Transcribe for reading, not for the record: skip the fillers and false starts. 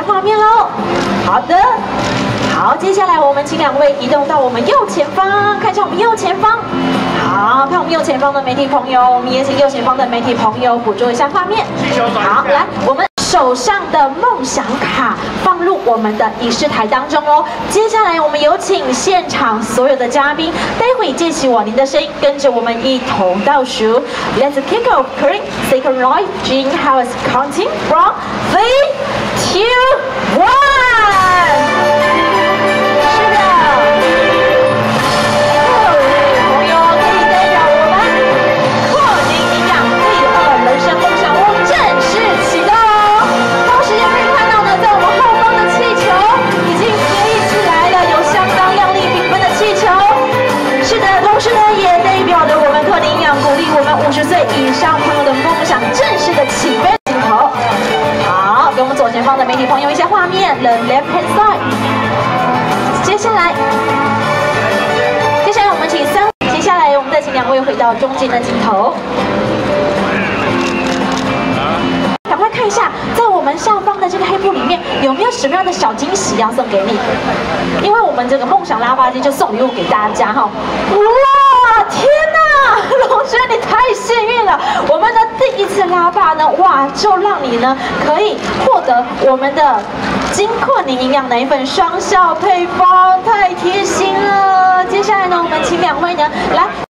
画面喽。好的，好，接下来我们请2位移动到我们右前方，看一下我们右前方。好，看我们右前方的媒体朋友，我们也请右前方的媒体朋友捕捉一下画面。好，来，我们手上的梦想卡放入我们的仪式台当中哦。接下来我们有请现场所有的嘉宾，待会借起我您的声音，跟着我们一同倒数。Let's kick off current second right Jing House counting from 3, 2, 1。50岁以上朋友的梦想正式的起飞镜头。好，给我们左前方的媒体朋友一下画面 ，the left hand side。接下来我们请接下来我们再请2位回到中间的镜头。赶快看一下，在我们下方的这个黑布里面有没有什么样的小惊喜要送给你？因为我们这个梦想拉巴机就送礼物给大家哈。哇，天哪，龙轩你太幸运了！我们的第1次拉霸呢，哇，就让你呢可以获得我们的金阔宁营养奶粉双效配方，太贴心了。接下来呢，我们请2位呢来。